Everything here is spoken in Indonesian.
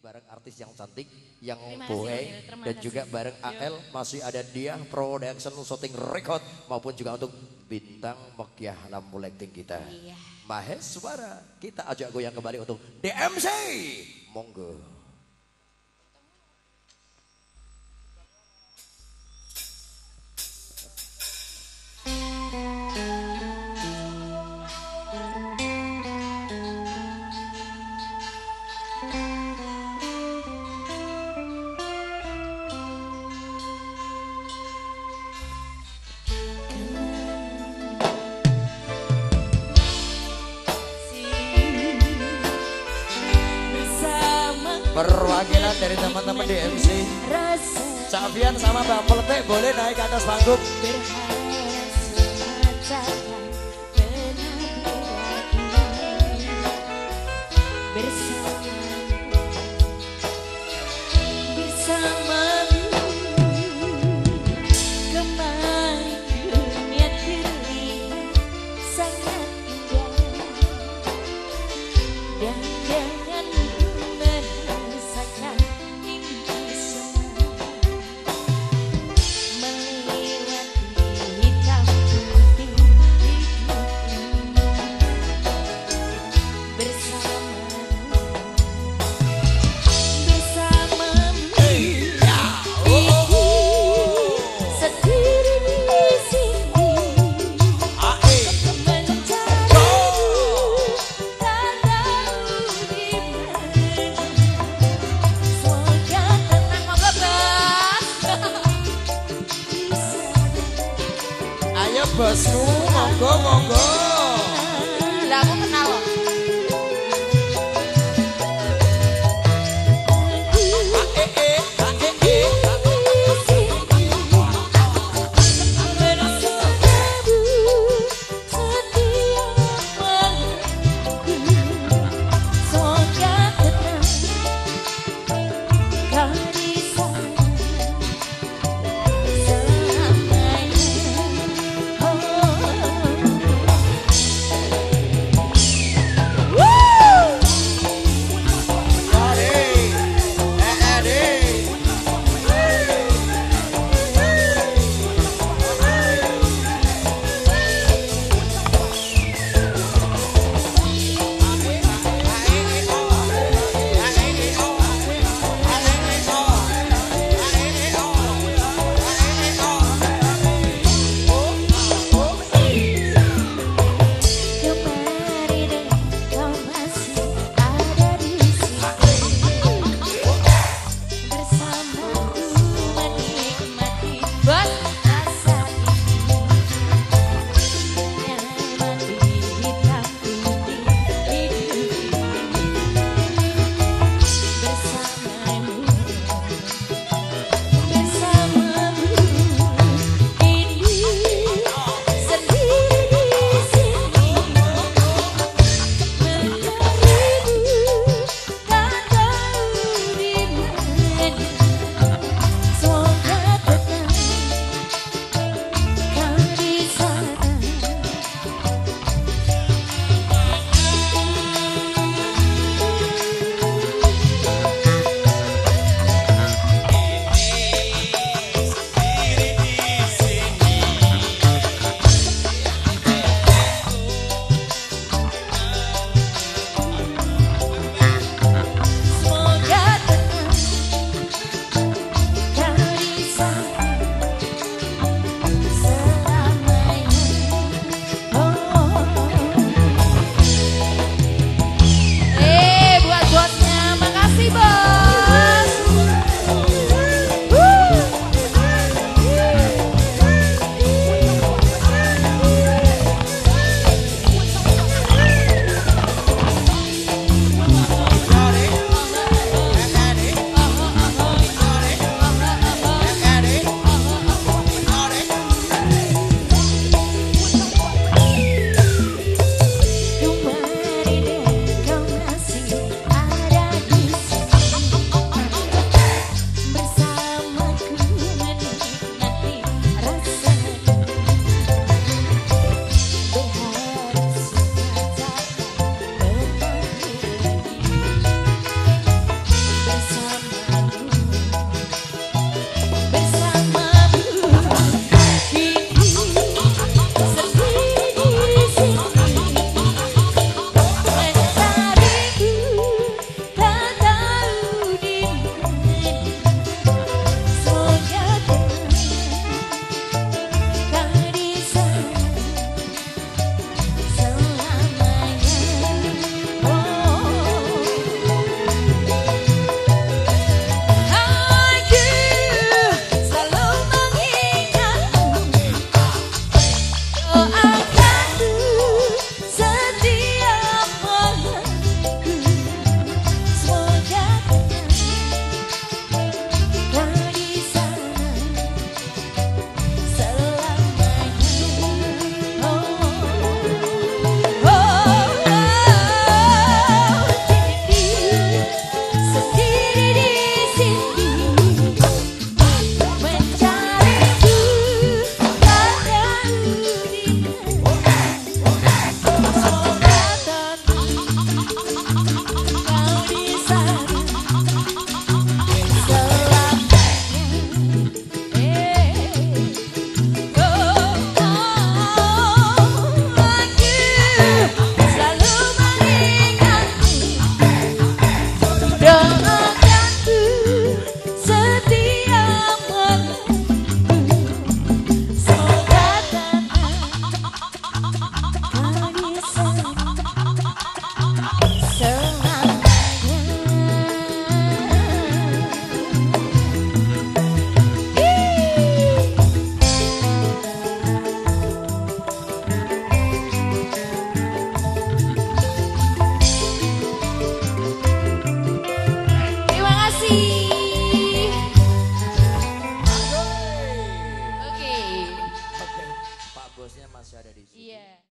bareng artis yang cantik, yang Terima boy, kasih, terima dan kasih. juga bareng AL masih ada dia production shooting record maupun juga untuk bintang Mekyah lampu lighting kita. Iya. Mahes Suara, kita ajak goyang kembali untuk DMC. Monggo. Perwakilan dari teman-teman DMC Safian sama Bang Peletek boleh naik ke atas panggung. Bosku, monggo, monggo. Lah aku kenal loh. berdiri di sini mencariku pada dunia. Semoga kau di sana selamanya. Doakanku setiap menunggu. Semoga kau di sana Terima kasih. Oke. Pak bosnya masih ada di sini. Iya.